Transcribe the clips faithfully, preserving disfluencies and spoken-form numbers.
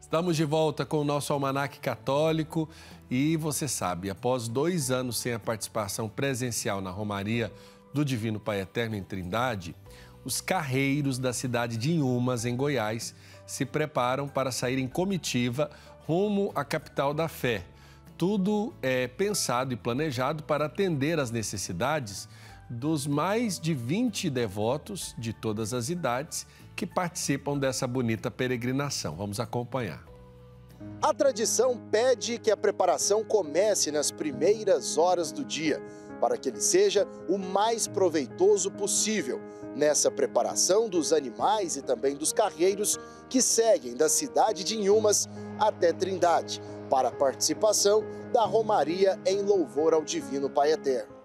Estamos de volta com o nosso Almanaque Católico e você sabe, após dois anos sem a participação presencial na Romaria do Divino Pai Eterno em Trindade, os carreiros da cidade de Inhumas, em Goiás, se preparam para sair em comitiva rumo à capital da fé. Tudo é pensado e planejado para atender às necessidades dos mais de vinte devotos de todas as idades que participam dessa bonita peregrinação. Vamos acompanhar. A tradição pede que a preparação comece nas primeiras horas do dia, para que ele seja o mais proveitoso possível nessa preparação dos animais e também dos carreiros que seguem da cidade de Inhumas até Trindade, para a participação da Romaria em louvor ao Divino Pai Eterno.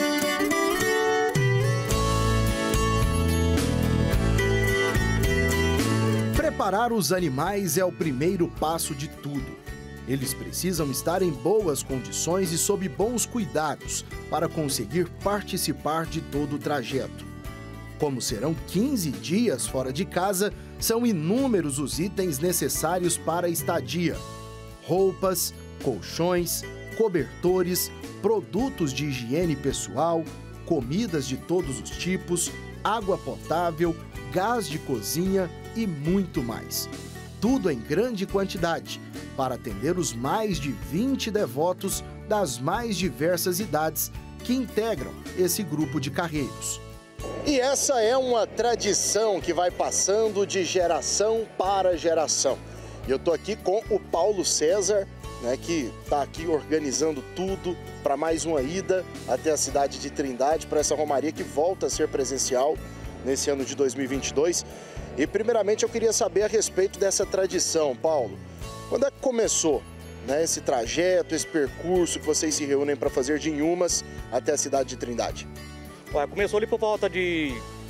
Preparar os animais é o primeiro passo de tudo. Eles precisam estar em boas condições e sob bons cuidados para conseguir participar de todo o trajeto. Como serão quinze dias fora de casa, são inúmeros os itens necessários para a estadia: roupas, colchões, cobertores, produtos de higiene pessoal, comidas de todos os tipos, água potável, gás de cozinha e muito mais. Tudo em grande quantidade, para atender os mais de vinte devotos das mais diversas idades que integram esse grupo de carreiros. E essa é uma tradição que vai passando de geração para geração. Eu estou aqui com o Paulo César, né, que está aqui organizando tudo para mais uma ida até a cidade de Trindade, para essa romaria que volta a ser presencial nesse ano de dois mil e vinte e dois. E primeiramente eu queria saber a respeito dessa tradição, Paulo. Quando é que começou, né, esse trajeto, esse percurso que vocês se reúnem para fazer de Inhumas até a cidade de Trindade? Ué, começou ali por volta de,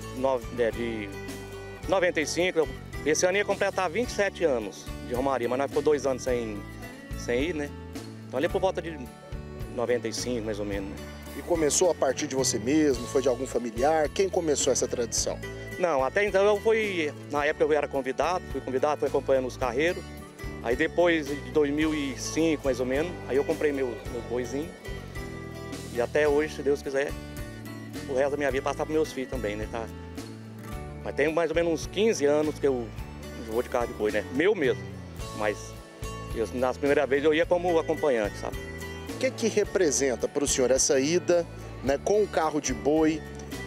de noventa e cinco, esse ano ia completar vinte e sete anos de romaria, mas nós ficou dois anos sem, sem ir, né? Então ali por volta de noventa e cinco, mais ou menos. Né? E começou a partir de você mesmo? Foi de algum familiar? Quem começou essa tradição? Não, até então eu fui, na época eu era convidado, fui convidado, fui acompanhando os carreiros. Aí depois de dois mil e cinco, mais ou menos, aí eu comprei meu, meu boizinho. E até hoje, se Deus quiser, o resto da minha vida passar para meus filhos também, né? Tá? Mas tem mais ou menos uns quinze anos que eu vou de carro de boi, né? Meu mesmo. Mas eu, nas primeiras vezes eu ia como acompanhante, sabe? O que que representa para o senhor essa ida, né, com o carro de boi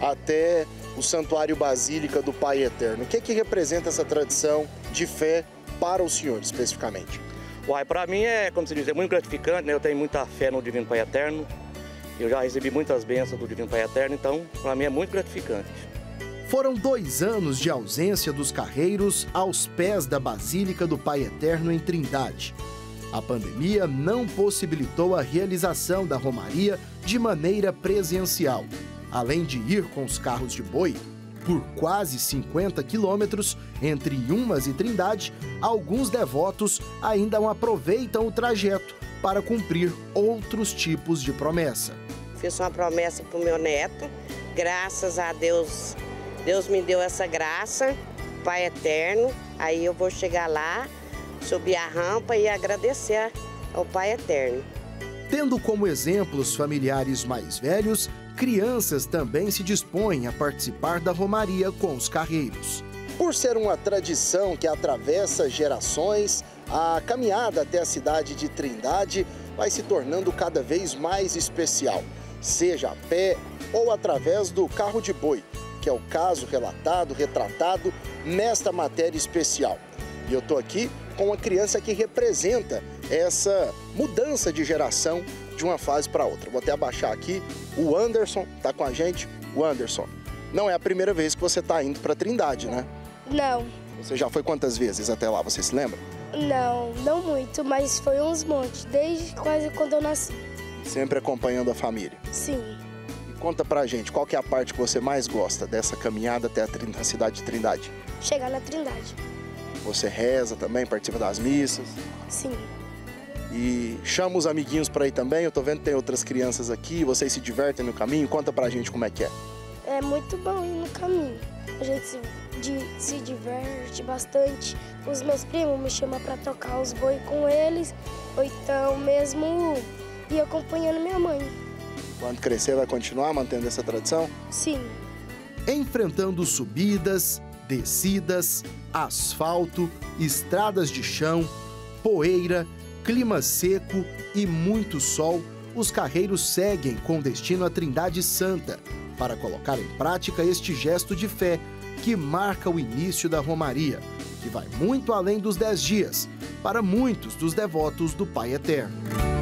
até o Santuário Basílica do Pai Eterno? O que que representa essa tradição de fé para o senhor, especificamente? Uai, para mim é, como se diz, é muito gratificante, né? Eu tenho muita fé no Divino Pai Eterno. Eu já recebi muitas bênçãos do Divino Pai Eterno, então para mim é muito gratificante. Foram dois anos de ausência dos carreiros aos pés da Basílica do Pai Eterno em Trindade. A pandemia não possibilitou a realização da romaria de maneira presencial. Além de ir com os carros de boi, por quase cinquenta quilômetros entre Inhumas e Trindade, alguns devotos ainda aproveitam o trajeto para cumprir outros tipos de promessa. Fiz uma promessa para o meu neto, graças a Deus, Deus me deu essa graça, Pai Eterno, aí eu vou chegar lá, subir a rampa e agradecer ao Pai Eterno. Tendo como exemplos familiares mais velhos, crianças também se dispõem a participar da romaria com os carreiros. Por ser uma tradição que atravessa gerações, a caminhada até a cidade de Trindade vai se tornando cada vez mais especial, seja a pé ou através do carro de boi, que é o caso relatado, retratado nesta matéria especial. E eu estou aqui com uma criança que representa essa mudança de geração de uma fase para outra. Vou até abaixar aqui. O Anderson está com a gente. O Anderson, não é a primeira vez que você está indo para Trindade, né? Não. Você já foi quantas vezes até lá, você se lembra? Não, não muito, mas foi uns montes, desde quase quando eu nasci. Sempre acompanhando a família? Sim. E conta pra gente, qual que é a parte que você mais gosta dessa caminhada até a, a cidade de Trindade? Chegar na Trindade. Você reza também, participa das missas? Sim. E chama os amiguinhos para ir também? Eu tô vendo que tem outras crianças aqui, vocês se divertem no caminho? Conta pra gente como é que é. É muito bom ir no caminho. A gente se de, se diverte bastante. Os meus primos me chamam para tocar os boi com eles, ou então mesmo ir acompanhando minha mãe. Quando crescer, vai continuar mantendo essa tradição? Sim. Enfrentando subidas, descidas, asfalto, estradas de chão, poeira, clima seco e muito sol, os carreiros seguem com destino à Trindade Santa para colocar em prática este gesto de fé que marca o início da Romaria, que vai muito além dos dez dias, para muitos dos devotos do Pai Eterno.